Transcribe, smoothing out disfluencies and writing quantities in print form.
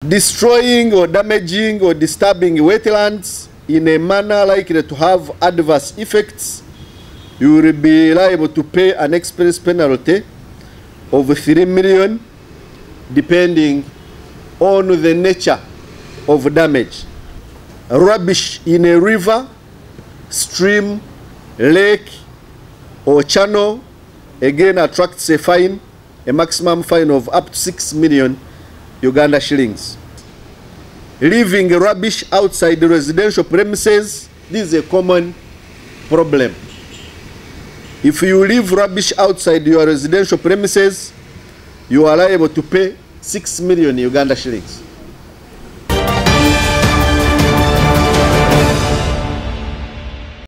destroying or damaging or disturbing wetlands in a manner likely to have adverse effects, you will be liable to pay an express penalty of 3 million, depending on the nature of damage. Rubbish in a river, stream, lake, or channel again attracts a fine, a maximum fine of up to 6 million Uganda shillings. Leaving rubbish outside the residential premises, this is a common problem. If you leave rubbish outside your residential premises, you are liable to pay 6 million Uganda shillings.